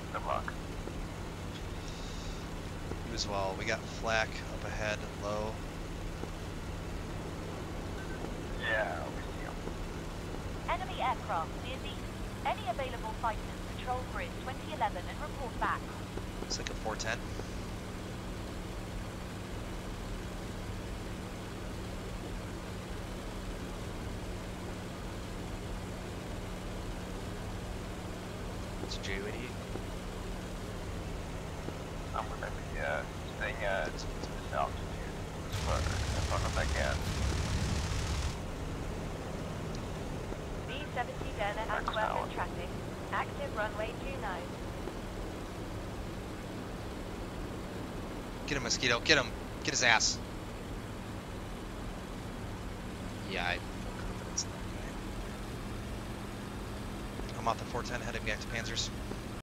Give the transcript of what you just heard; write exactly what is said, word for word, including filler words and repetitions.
No luck. You as well. We got flak up ahead, low. Yeah, we see him. Enemy aircraft near the any available fighters control grid twenty eleven and report back. It's like a four ten. It's J eighty. I'm gonna be uh, staying at this altitude as far as long as I can. B seventy Delta Next Antwerp hour. in traffic. Active runway two nine. Get him, Mosquito. Get him. Get his ass. Yeah, I have confidence in that guy. I'm off the four ten heading back to Panzers.